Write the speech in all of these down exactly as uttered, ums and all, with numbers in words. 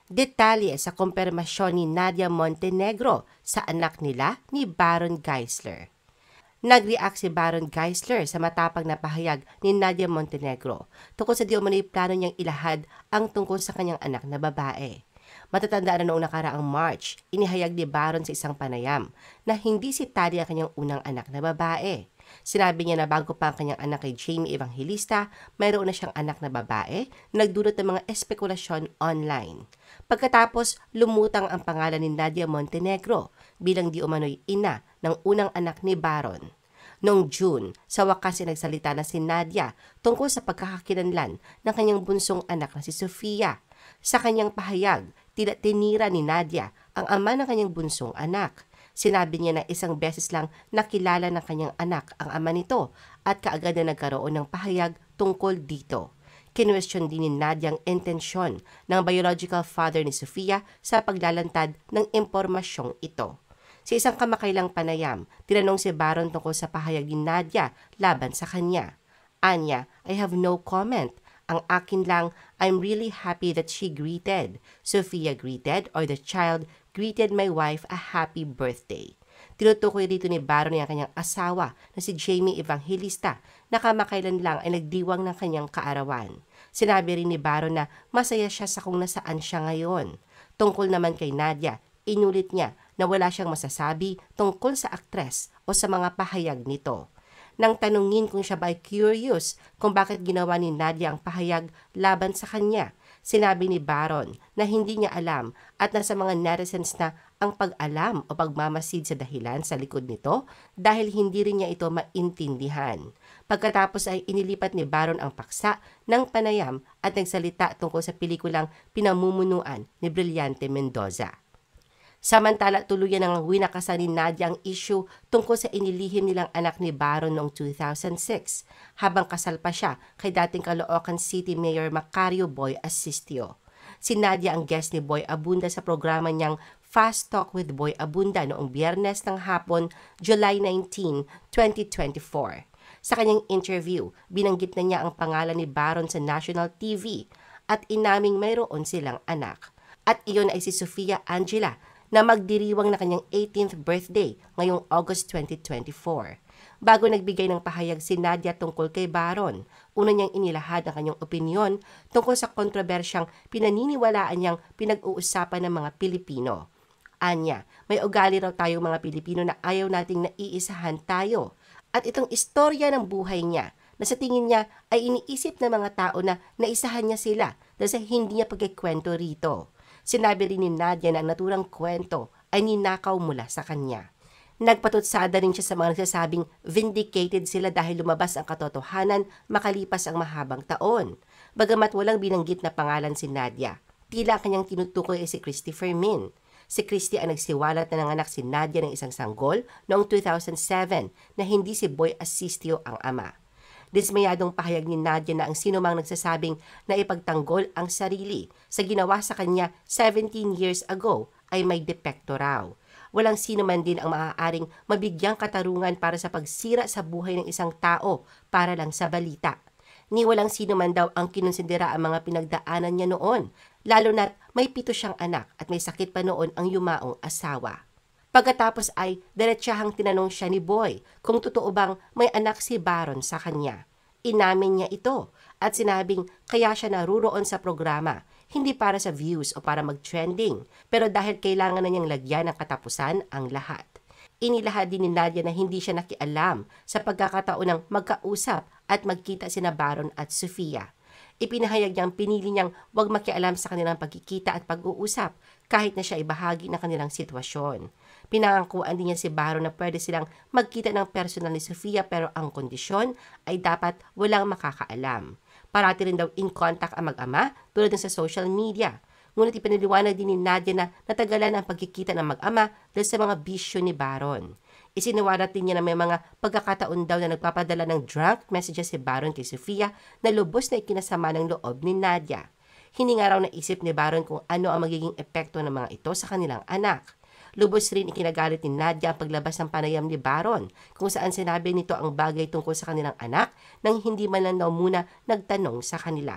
Detalye sa kumpirmasyon ni Nadia Montenegro sa anak nila ni Baron Geisler. Nag-react si Baron Geisler sa matapang na pahayag ni Nadia Montenegro tungkol sa di umano'y plano niyang ilahad ang tungkol sa kanyang anak na babae. Matatandaan na noong nakaraang March, inihayag ni Baron sa isang panayam na hindi si Tali ang kanyang unang anak na babae. Sinabi niya na bago pa ang kanyang anak kay Jamie Evangelista, mayroon na siyang anak na babae na nagdulot ng mga espekulasyon online. Pagkatapos, lumutang ang pangalan ni Nadia Montenegro bilang di umano'y ina ng unang anak ni Baron. Noong June, sa wakas ay nagsalita na si Nadia tungkol sa pagkakakilanlan ng kanyang bunsong anak na si Sofia. Sa kanyang pahayag, tila tinira ni Nadia ang ama ng kanyang bunsong anak. Sinabi niya na isang beses lang nakilala ng kanyang anak ang ama nito at kaagad na nagkaroon ng pahayag tungkol dito. Kinwestiyon din ni Nadia ang intensyon ng biological father ni Sofia sa paglalantad ng impormasyong ito. Sa isang kamakailang panayam, tinanong si Baron tungkol sa pahayag ni Nadia laban sa kanya. Anya, I have no comment. Ang akin lang, I'm really happy that she greeted. Sofia greeted or the child greeted my wife a happy birthday. Tinutukoy dito ni Baron ang kanyang asawa na si Jamie Evangelista na kamakailan lang ay nagdiwang ng kanyang kaarawan. Sinabi rin ni Baron na masaya siya sa kung nasaan siya ngayon. Tungkol naman kay Nadia, inulit niya na wala siyang masasabi tungkol sa aktres o sa mga pahayag nito. Nang tanungin kung siya ba ay curious kung bakit ginawa ni Nadia ang pahayag laban sa kanya, sinabi ni Baron na hindi niya alam at nasa mga netizens na ang pag-alam o pagmamasid sa dahilan sa likod nito dahil hindi rin niya ito maintindihan. Pagkatapos ay inilipat ni Baron ang paksa ng panayam at nagsalita tungkol sa pelikulang Pinamumunuan ni Brillante Mendoza. Samantala, tuluyan ng winakasan ni Nadia ang issue tungkol sa inilihim nilang anak ni Baron noong two thousand six, habang kasal pa siya kay dating Caloocan City Mayor Macario Boy Asistio. Si Nadia ang guest ni Boy Abunda sa programa niyang Fast Talk with Boy Abunda noong Biyernes ng hapon, July nineteenth, twenty twenty-four. Sa kanyang interview, binanggit na niya ang pangalan ni Baron sa national T V at inaming mayroon silang anak. At iyon ay si Sofia Angela, na magdiriwang na kanyang eighteenth birthday ngayong August twenty twenty-four. Bago nagbigay ng pahayag si Nadia tungkol kay Baron, una niyang inilahad ang kanyang opinyon tungkol sa kontrobersyang pinaniniwalaan niyang pinag-uusapan ng mga Pilipino. Anya, may ugali raw tayong mga Pilipino na ayaw nating naiisahan tayo. At itong istorya ng buhay niya na sa tingin niya ay iniisip ng mga tao na naisahan niya sila dahil sa hindi niya pagkikwento rito. Sinabi rin ni Nadia na ang naturang kwento ay ninakaw mula sa kanya. Nagpatutsada rin siya sa mga nagsasabing vindicated sila dahil lumabas ang katotohanan makalipas ang mahabang taon. Bagamat walang binanggit na pangalan si Nadia, tila kanyang tinutukoy ay si Christy Fermin. Si Christy ang nagsiwalat na nanganak si Nadia ng isang sanggol noong two thousand seven na hindi si Boy Asistio ang ama. Dismayadong pahayag ni Nadia na ang sinumang nagsasabing na ipagtanggol ang sarili sa ginawa sa kanya seventeen years ago ay may depekto raw. Walang sino man din ang maaaring mabigyang katarungan para sa pagsira sa buhay ng isang tao para lang sa balita. Ni walang sino man daw ang kinonsidera ang mga pinagdaanan niya noon, lalo na't may pito siyang anak at may sakit pa noon ang yumaong asawa. Pagkatapos ay diretsahang tinanong siya ni Boy kung totoo bang may anak si Baron sa kanya. Inamin niya ito at sinabing kaya siya naruroon sa programa, hindi para sa views o para mag-trending, pero dahil kailangan na niyang lagyan ng katapusan ang lahat. Inilahad din ni Nadia na hindi siya nakialam sa pagkakataon ng magkausap at magkita sina Baron at Sofia. Ipinahayag niyang pinili niyang huwag makialam sa kanilang pagkikita at pag-uusap kahit na siya ay bahagi ng kanilang sitwasyon. Pinangangkuan din niya si Baron na pwede silang magkita ng personal ni Sofia pero ang kondisyon ay dapat walang makakaalam. Parati rin daw in contact ang mag-ama tulad ng sa social media. Ngunit ipinaliwanag din ni Nadia na natagalan ang pagkikita ng mag-ama dahil sa mga bisyo ni Baron. Isiniwalat din niya na may mga pagkakataon daw na nagpapadala ng drunk messages si Baron kay Sofia na lubos na ikinasama ng loob ni Nadia. Hindi nga raw naisip ni Baron kung ano ang magiging epekto ng mga ito sa kanilang anak. Lubos rin ikinagalit ni Nadia ang paglabas ng panayam ni Baron kung saan sinabi nito ang bagay tungkol sa kanilang anak nang hindi man lang daw muna nagtanong sa kanila.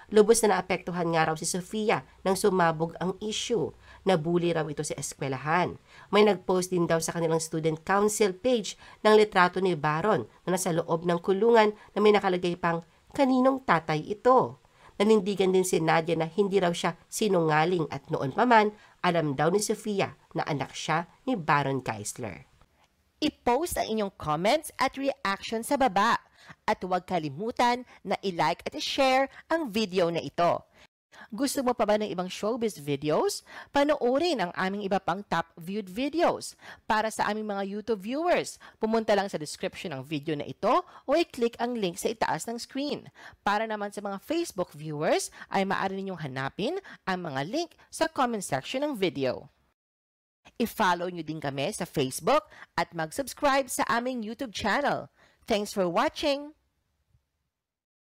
Lubos na naapektuhan nga raw si Sofia nang sumabog ang issue. Nabuli raw ito sa eskwelahan. May nagpost din daw sa kanilang student council page ng litrato ni Baron na nasa loob ng kulungan na may nakalagay pang, "Kaninong tatay ito?" Nanindigan din si Nadia na hindi raw siya sinungaling at noon pa man, alam daw ni Sofia na anak siya ni Baron Geisler. I-post ang inyong comments at reaction sa baba. At huwag kalimutan na i-like at i-share ang video na ito. Gusto mo pa ba ng ibang showbiz videos? Panoorin ang aming iba pang top viewed videos. Para sa aming mga YouTube viewers, pumunta lang sa description ng video na ito o i-click ang link sa itaas ng screen. Para naman sa mga Facebook viewers, ay maaari ninyong hanapin ang mga link sa comment section ng video. I-follow nyo din kami sa Facebook at mag-subscribe sa aming YouTube channel. Thanks for watching!